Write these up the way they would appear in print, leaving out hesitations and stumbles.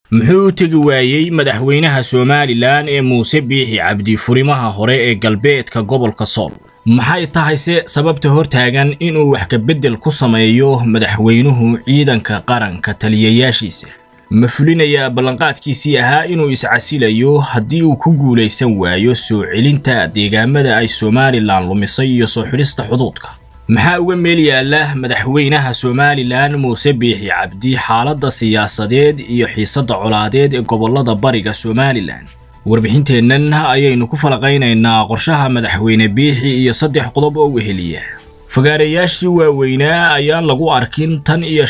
muxuu tagi waayay madaxweynaha Somaliland ee Muuse Biixi Cabdi furimaha hore ee galbeedka gobolka Sool maxay tahay sababta hortaagan inuu wax ka bedel ku sameeyo madaxweynuhu ciidanka qaranka taliyayaashiisa ma fulinaya ballanqaadkiisii ahaa inuu iscasilayo haddii uu ku guuleysan waayo soo celinta deegaamada ay Somaliland lumisay iyo soo xirista xuduudka maxaa uga meel yaala madaxweynaha Somaliland Muuse Biixi Cabdi xaaladda siyaasadeed iyo xiisadda colaadeed ee gobolada bariga Somaliland warbixinteennan ayaynu ku falaqaynaynaa qorshaha madaxweyne Biixi iyo saddex qodob oo weheliya fagaareyaashii waaweynaa ayaan lagu arkin tan iyo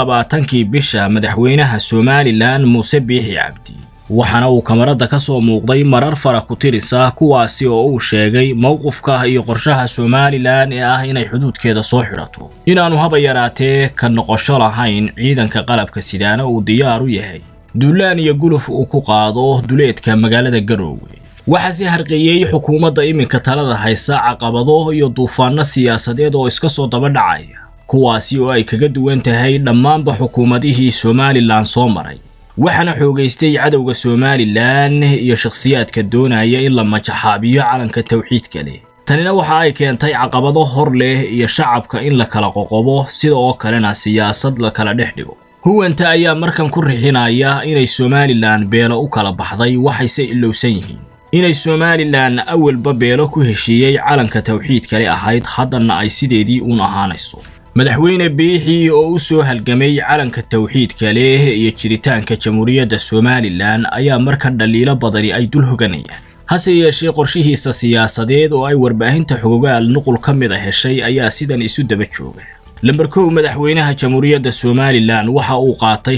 25 bisha madaxweynaha Somaliland Muuse Biixi Cabdi waxana uu kamarada ka soo muuqday marar fara ku tirisa kuwaasi oo uu sheegay mowqifka iyo qorshaha Somaliland ee ah inay xuduudkeeda soo xirato inaanu haba yaraatee ka noqosho lahayn ciidanka qalabka sidaana uu diyaar u yahay duulaan iyo guluf uu ku qaado duleedka magaalada Garowe waxa si harqiyay xukuumadda iminka talada haysa caqabado iyo duufaano siyaasadeed oo iska soo daba dhacaya kuwaasi oo ay kaga duwan tahay dhammaanba xukuumadihii Somaliland soo maray waxana xoogaystay cadawga Somaliland iyo shakhsiyaadka doonaya in la majaxaabiyo calanka tawxiidka leh tanina waxa ay keentay caqabado hor leh iyo shacabka in la kala qoqobo sidoo kalena siyaasad la kala dhexdhigo huwanta ayaa markan ku rixinaya inay Somaliland beelo u kala baxday waxayse ilowsan yihiin inay Somaliland awalba beelo ku heshiiyay calanka tawxiidka leh ahayd haddana ay sideedii uun ahaanayso madaxweyne Biixi oo u soo halgamay calanka tawxiidka leh iyo jiritaanka jamhuuriyadda Somaliland ayaa markan dhaliilo badani ay dul hoganayaan hase yeeshee qorshihiisa siyaasadeed oo ay warbaahinta xogogaal nuqul ka mid ah heshay ayaa sidan isu daba jooga lambar 1 madaxweynaha jamhuuriyadda Somaliland waxa uu qaatay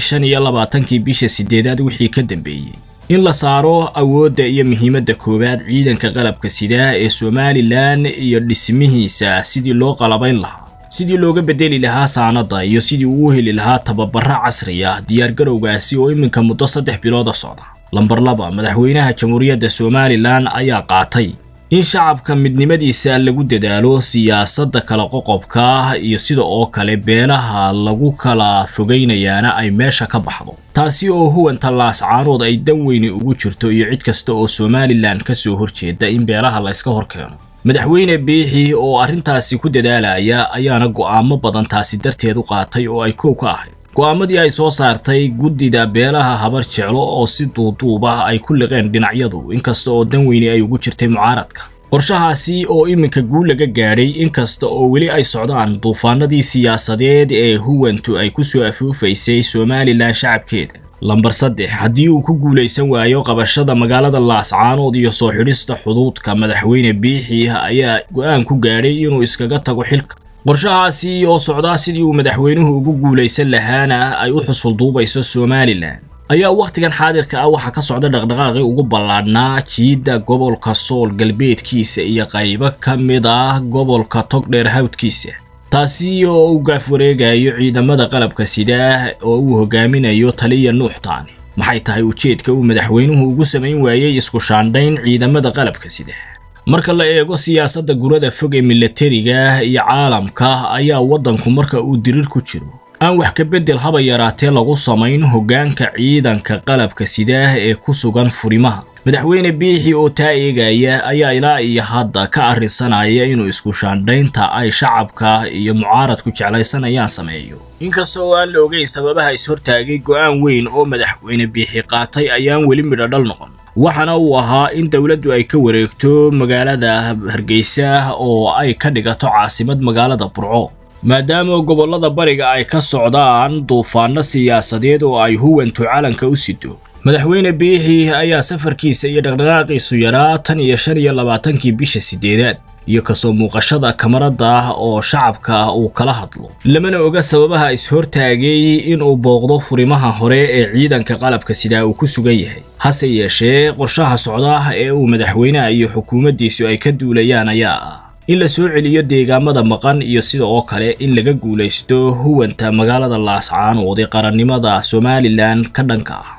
25 bisha 8 wixii ka dambeeyay in la saaro awoodda iyo muhiimadda koowaad ciidanka qalabka sida ee Somaliland iyo dhismihiisa sidii loo qalabayn lahaa sidii looga bedeli lahaa saanada iyo sidii uu heli lahaa tababarra casri ah diyaar garowgaasi oo iminka muddo 3 bilood socda lambar 2 madaxweynaha jamhuuriyadda Somaliland ayaa qaatay in shacabka midnimadiisa lagu dadaalo siyaasadda kala qoqobka iyo sida oo kale beelaha lagu kala fogeynayaana ay meesha ka baxdo taasi oo huwanta laascaanood ay dan weyn ugu jirto iyo cid kasta oo Somaliland ka soo horjeeda in beelaha la iska horkeeno madaxweyne Biixi oo arintaasi ku dadaalaya ayaana go'aamo badan taasi darteed u qaatay oo ay koow ka ahayd go'aamadii ay soo saartay guddida beelaha habar jeclo oo si duuduuba ay ku liqeen dhinacyadu inkasta oo dan weyn ay ugu jirtay mucaaradka qorshahaasi oo iminka guul laga gaaray inkasta oo weli ay socdaan duufaanadii siyaasadeed ee huwantu ay ku soo afuufaysay Somaliland shacabkeeda lambar 3 haddii uu ku guuleysan waayo qabashada magaalada Laascaanood iyo soo xirista xuduudka madaxweyne Biixi ayaa go'aan ku gaaray inuu iskaga tago xilka qorshahaasi oo socda sidii uu madaxweynuhu ugu guuleysan lahaana ay u xusul duubayso Somaliland ayaa waqtigan xaadirka ah waxa ka socda dhaqdhaqaaqi ugu ballaadhnaa jiida gobolka Sool galbeedkiisa iyo qaybo ka mid ah gobolka Togdheer hawdkiisa taasi oo uu gaaf wareegayo ciidamada qalabka sida oo uu hogaaminayo taliya Nuuxtaani maxay tahay ujeedka uu madaxweynuhu ugu sameyn waayay isku shaandhayn ciidamada qalabka sida marka la eego siyaasadda gurada fog ee militariga iyo caalamka ayaa wadanku marka uu dirir ku jiro aan wax ka bedel haba yaraatee lagu sameyn hoggaanka ciidanka qalabka sida ee ku sugan furimaha madaxweyne Biixi oo taageeraya ayaa ilaa iyo hadda ka arrinsanaya inuu isku shaandhaynta ay shacabka iyo mucaaradku jeclaysanayaan sameeyo inkastoo aan la ogeyn sababaha is hortaagay go'aan weyn oo madaxweyne Biixi qaatay ayaan weli midho dhal noqon waxana uu ahaa in dawladdu ay ka wareegto magaalada Hargeysa oo ay ka dhigato caasimad magaalada Burco maadaama gobolada bariga ay ka socdaan duufaano siyaasadeed oo ay huwantu calanka u sido madaxweyne Biixi ayaa safarkiisa iyo dhaqdhaqaaqiisu yaraa tan iyo 25 bisha 8 iyo ka soo muuqashada kamarada oo shacabka uu kala hadlo lamana oga sababaha is hortaagay in uu booqdo furimaha hore ee ciidanka qalabka sida uu ku sugan yahay hase yeeshee qorshaha socda ee uu madaxweynaha iyo xukuumaddiisu ay ka duulayaan ayaa in la soo celiyo deegaamada maqan iyo sida oo kale in laga guuleysto huwanta magaalada Laascaanood ee qarannimada Somaliland ka dhanka ah